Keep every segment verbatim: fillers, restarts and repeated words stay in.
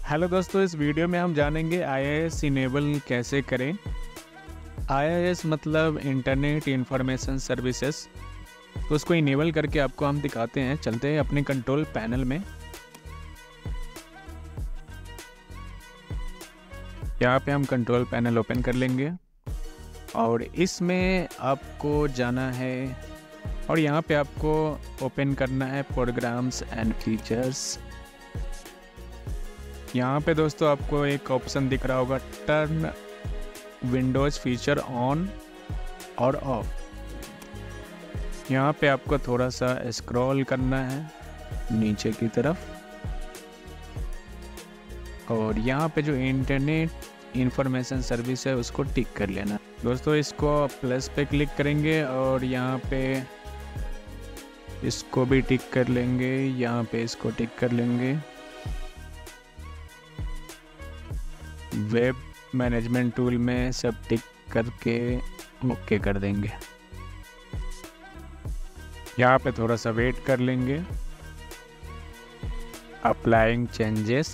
Hello दोस्तों, इस video में हम जानेंगे आई ए एस इनेबल कैसे करें। आई ए एस मतलब इंटरनेट इंफॉर्मेशन सर्विसेज। तो उसको इनेबल करके आपको हम दिखाते हैं। चलते हैं अपने कंट्रोल पैनल में। यहाँ पे हम कंट्रोल पैनल ओपन कर लेंगे और इसमें आपको जाना है और यहाँ पे आपको ओपन करना है प्रोग्राम्स एंड फीचर्स। यहाँ पे दोस्तों आपको एक ऑप्शन दिख रहा होगा, टर्न विंडोज़ फीचर ऑन और ऑफ। यहाँ पे आपको थोड़ा सा स्क्रॉल करना है नीचे की तरफ और यहाँ पे जो इंटरनेट इंफॉर्मेशन सर्विस है उसको टिक कर लेना। दोस्तों इसको प्लस पे क्लिक करेंगे और यहाँ पे इसको भी टिक कर लेंगे, यहाँ पे इसको टिक कर लेंगे। वेब मैनेजमेंट टूल में सब टिक करके ओके कर देंगे। यहाँ पे थोड़ा सा वेट कर लेंगे। अप्लाइंग चेंजेस,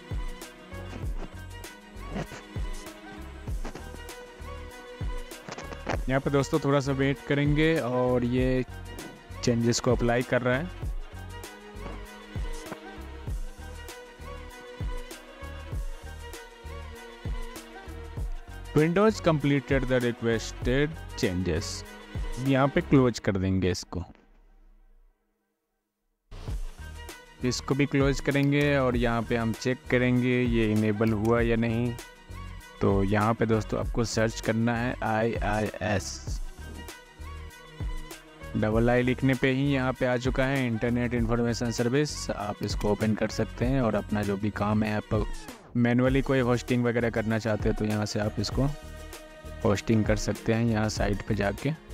यहाँ पे दोस्तों थोड़ा सा वेट करेंगे और ये चेंजेस को अप्लाई कर रहा है। Windows completed the requested changes, यहाँ पे क्लोज कर देंगे इसको। इसको भी क्लोज करेंगे और यहाँ पे हम चेक करेंगे ये इनेबल हुआ या नहीं। तो यहाँ पे दोस्तों आपको सर्च करना है आई आई एस। डबल आई लिखने पे ही यहाँ पे आ चुका है इंटरनेट इंफॉर्मेशन सर्विस। आप इसको ओपन कर सकते हैं और अपना जो भी काम है, आप मैनुअली कोई होस्टिंग वगैरह करना चाहते हैं तो यहाँ से आप इसको होस्टिंग कर सकते हैं यहाँ साइट पे जाके।